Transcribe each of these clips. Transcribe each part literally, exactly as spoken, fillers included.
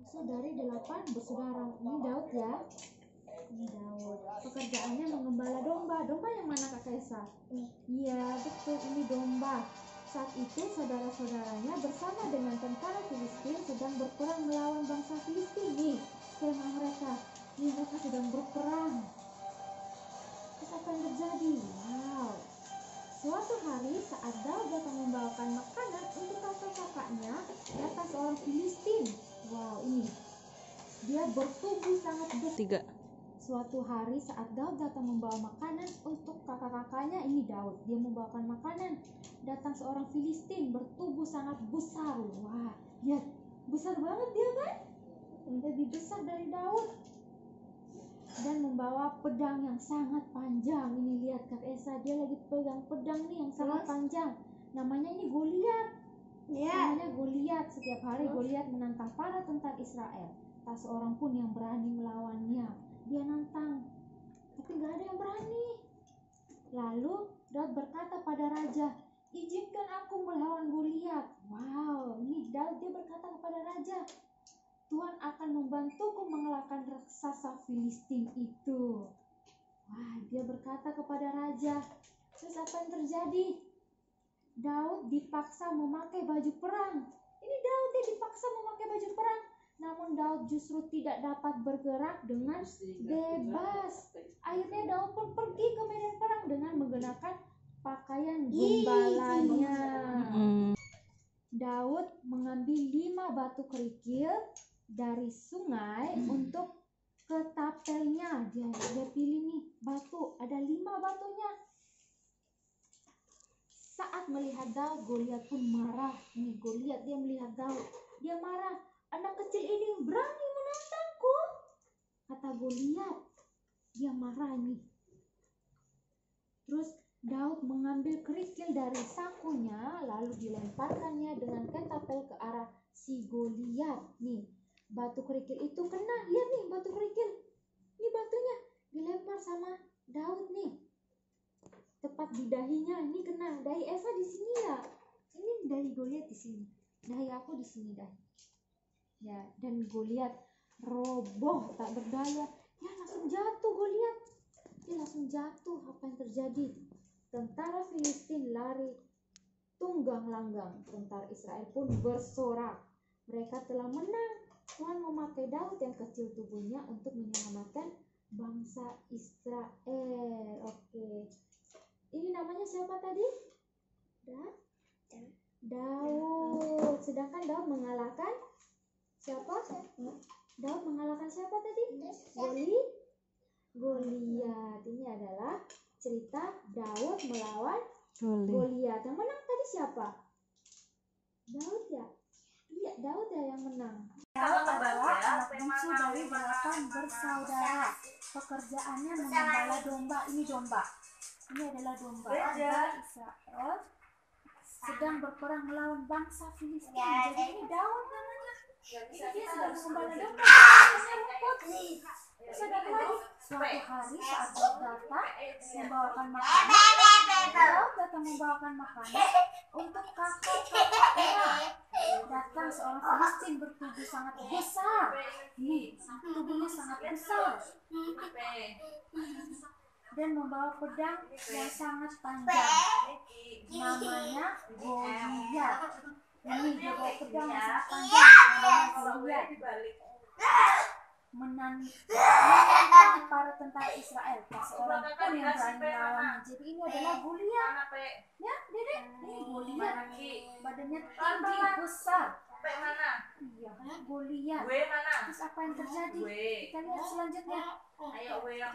Dari delapan bersaudara. Ini Daud ya. Ini Daud. Pekerjaannya mengembala domba. Domba yang mana Kak Kaisa? Iya, betul, ini domba. Saat itu saudara-saudaranya bersama dengan tentara Filistin sedang berperang melawan bangsa Filistin. Nih, kemah mereka. Nih, mereka sedang berperang. Terus apa yang terjadi? Wow. Suatu hari saat Daud datang membawakan makanan untuk kakak-kakaknya, datang seorang Filistin. Wow, ini dia bertubuh sangat besar. Tiga. Suatu hari saat Daud datang membawa makanan untuk kakak-kakaknya, ini Daud, dia membawakan makanan. Datang seorang Filistin bertubuh sangat besar. Wah, ya besar banget dia kan? Lebih besar dari Daud. Dan membawa pedang yang sangat panjang. Ini lihat Kak Esa, dia lagi pegang pedang nih yang sangat panjang. Namanya ini Goliat. Yeah. Namanya Goliat. Setiap hari Goliat menantang para tentara Israel. Tak seorang pun yang berani melawannya. Dia nantang, tapi gak ada yang berani. Lalu Daud berkata pada raja, izinkan aku melawan Goliat. Wow, ini Daud dia berkata kepada raja, Tuhan akan membantuku mengalahkan raksasa Filistin itu. Wah, dia berkata kepada raja. Terus apa yang terjadi? Daud dipaksa memakai baju perang. Ini Daud dia dipaksa memakai baju perang. Namun Daud justru tidak dapat bergerak dengan bebas. Akhirnya Daud pun pergi ke medan perang dengan menggunakan pakaian gembalanya. Daud mengambil lima batu kerikil dari sungai hmm. untuk ketapelnya. Dia, dia pilih nih batu, ada lima batunya. Saat melihat Daud, Goliat pun marah. Ini Goliat dia melihat Daud, dia marah. Anak kecil ini berani menantangku, kata Goliat. Dia marah nih. Terus Daud mengambil kerikil dari sakunya, lalu dilemparkannya dengan ketapel ke arah si Goliat. Nih, batu kerikil itu kena. Lihat nih batu kerikil. Ini batunya dilempar sama Daud nih. Tepat di dahinya, ini kena. Dahi Esa di sini ya. Ini dahi Goliat di sini. Dahi aku di sini dahi. Ya, dan Goliat roboh tak berdaya. Ya langsung jatuh Goliat. Dia langsung jatuh. Apa yang terjadi? Tentara Filistin lari tunggang langgang. Tentara Israel pun bersorak. Mereka telah menang. Tuhan memakai Daud yang kecil tubuhnya untuk menyelamatkan bangsa Israel. Oke. Ini namanya siapa tadi? Da? Daud. Sedangkan Daud mengalahkan siapa? Daud mengalahkan siapa tadi? Goli? Goliat. Ini adalah cerita Daud melawan Goliat. Yang menang tadi siapa? Daud ya? Iya, Daud ya yang menang. Daud adalah anak bungsu dari delapan bersaudara. Pekerjaannya mengembala domba. Ini domba. Ini adalah domba. Bangsa Israel sedang berperang melawan bangsa Filistin. Jadi ini Daud namanya. Ini dia sedang mengembala domba. Sedang lagi suatu hari saat Daud datang membawakan makanan. Daud datang membawakan makanan untuk kakak-kakaknya. Datang seorang Filistin bertubuh sangat besar. Nih, tubuhnya sangat besar. Dan membawa pedang yang sangat panjang. Namanya Goliat. Ini dia bawa pedang yang sangat panjang. Namanya Goliat. Menantang para tentara Israel. Tak seorang pun yang berani melawannya. Jadi ini adalah Goliat. Ya, Dedek. Ini Goliat. Badannya tinggi, besar. Iya, Goliat. Terus apa yang terjadi? Kita lihat selanjutnya. Ayo,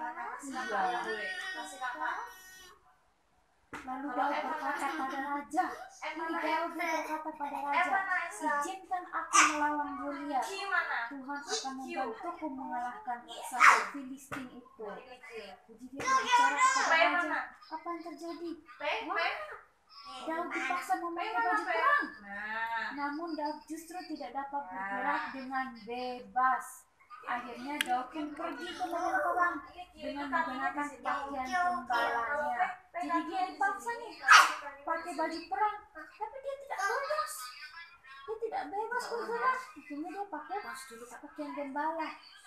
lalu Daud berkata pada raja. Ini Daud berkata pada raja, izinkan aku melawan Goliat. Tuhan akan membantuku mengalahkan raksasa Filistin itu. Jadi dia berbicara kepada raja. Apa yang terjadi? Wah, Daud dipaksa memakai baju perang. Namun Daud justru tidak dapat bergerak dengan bebas. Akhirnya Daud pun pergi ke medan perang dengan menggunakan pakaian gembalanya. Jadi dia dipaksa nih pakai baju perang, tapi dia tidak bebas. Dia tidak bebas bergerak. Akhirnya dia pakai pakaian gembala.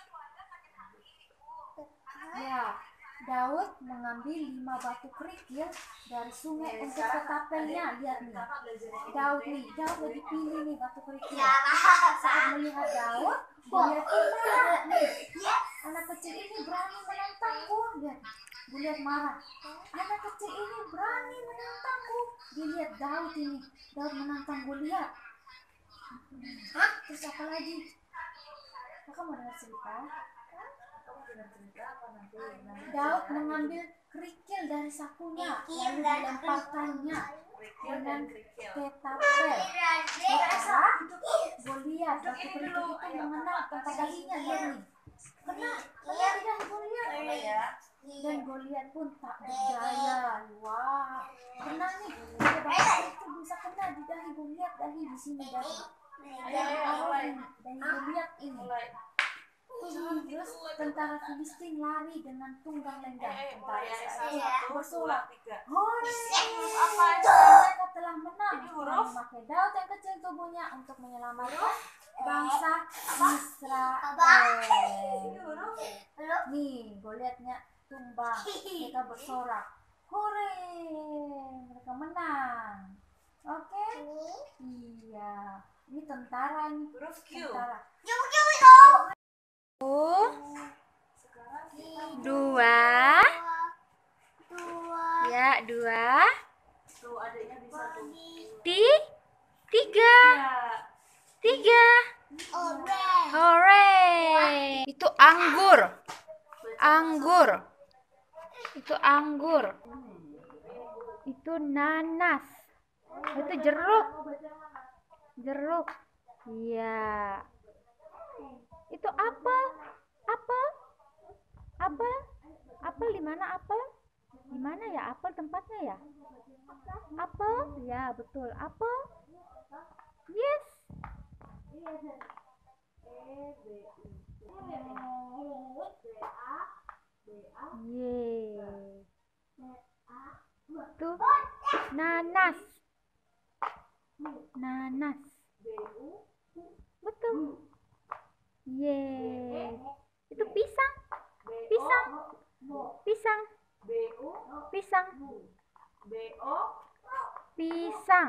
Ya, Daud mengambil lima batu kerikil dari sungai untuk ke tapelnya. Lihat nih, Daud nih, Daud lagi pilih nih batu kerikil. Saat melihat Daud, Goliat pun marah nih. Anak kecil ini berani menentangku. Lihat, Goliat marah. Anak kecil ini berani menentangku. Dilihat Daud ini, Daud menantang Goliat. Hah? Terus apa lagi? Kakak mau dengar cerita? Daud mengambil kerikil dari sakunya lalu dilemparkannya dengan ketapel. Setelah Goliat batu kerikil itu mengenal tempat dahinya. Lihat nih, kena kena di dahi Goliat, dan Goliat pun tak berdaya. Wah, kena nih, batu itu bisa kena di dahi Goliat, dahi di sini dahi. Ada di awal ini, dahi Goliat ini. Terus tentara Filistin lari dengan tunggang lenggang. Tentara Israel bersorak, "Hore! Mereka telah menang." Memakai Daud yang kecil tubuhnya untuk menyelamatkan bangsa Israel. Nih, Goliatnya tumbang. Mereka bersorak, "Hore! Mereka menang." Oke? Iya. Ini tentara nih. Tentara. Dua, ya dua, Ti, tiga, tiga, hore. Itu anggur, anggur, itu anggur, itu nanas, itu jeruk, jeruk, iya. Itu apel, apel, apel, apel di mana apel? Di mana ya apel tempatnya ya? Apel, ya betul, apel. Yes. Yeay. Tuh, nanas, nanas, betul. Yeay. Itu pisang, pisang, pisang, pisang, pisang,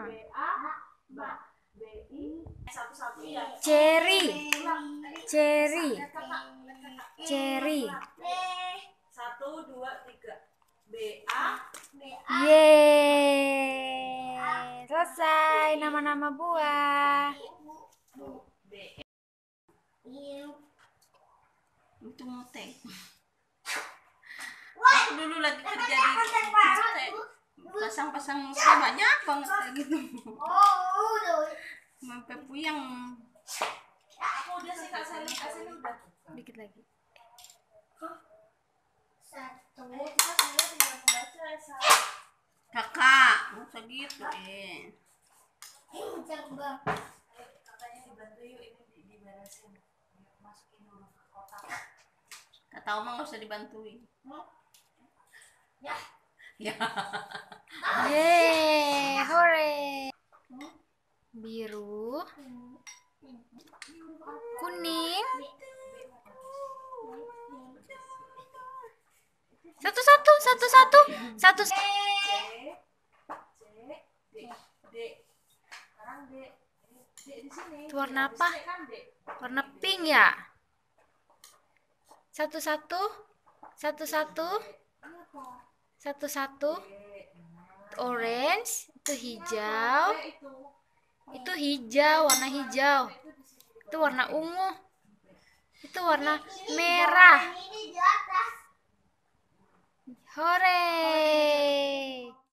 cherry, cherry, cherry. Satu, dua, tiga. B A. Yeay. Selesai nama-nama buah. Itu mute. Aku dulu lagi kerja di mute. Pasang-pasang mute banyak banget kayak gitu. Sampai puyeng. Aku udah sih Kak Sally, Kak Sally udah. Dikit lagi. Satu. Kita semua tinggal membaca ya. Kakak, nggak usah gitu eh. Katanya dibantu yuk ini diberesin. Masukin dulu ke kotak. Kata Oma nggak usah dibantuin. Ya. Ya. Yeay, hore. Biru, kuning, satu satu satu satu satu. C, C, D, D. Sekarang D. D di sini. Itu warna apa? Kan D. Warna pink ya. Satu satu satu satu satu satu. Orange, itu hijau, itu hijau, warna hijau, itu warna ungu, itu warna merah. Hore.